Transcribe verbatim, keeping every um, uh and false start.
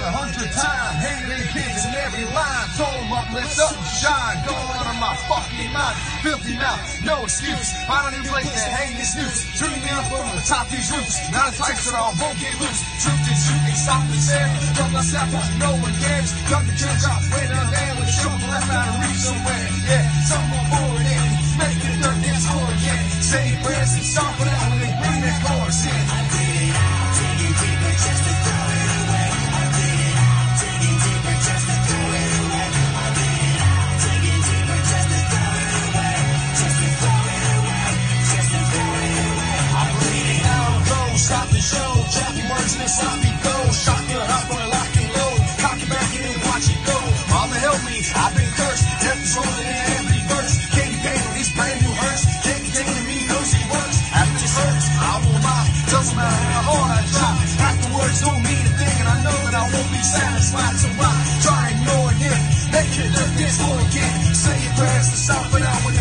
a hundred times. Hating these kids in every line. Told them up, lift up and shine. Going out of my fucking mind. Filthy mouth, no excuse. Find a new place to hang this noose. Shooting me up from the top of these roofs. Now the tights are on, won't get loose. Truth is you can stop this air. From the south, no one cares. Got the church out, way down there with a shovel left out of reach somewhere. Yeah, someone forward in. Make the dirt dance floor again. Say prayers and stomp it out when they bring that chorus in. I dig it out, digging deeper just to throw it away. I dig it out, digging deeper just to throw it away. I dig it out, digging deeper just to throw it away. Just to throw it away, just to throw it away. I bleed it out, go, stop the show. Choppy words in a sloppy go. Shotgun up on a lock and load. Cock it back in and watch it go. Mama help me, I've been cursed. Death is rolling in every verse. Can't handle these brand new hurts. Can't contain me, knows he works. After this hurts, I won't lie. Doesn't matter how hard I try. Afterwards don't mean a thing, and I know that I won't be satisfied. So I try ignoring him. Make it dirt dance floor again. Say your prayers to stop it out when